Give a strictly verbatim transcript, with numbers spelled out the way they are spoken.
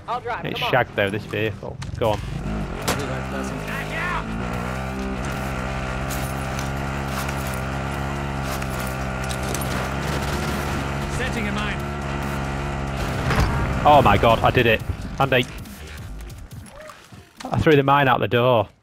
I'll drive. It's Come on. shagged though, this vehicle. Go on. I'll do that, Pleasant. Setting a mine. Oh my god, I did it. Andy. I threw the mine out the door.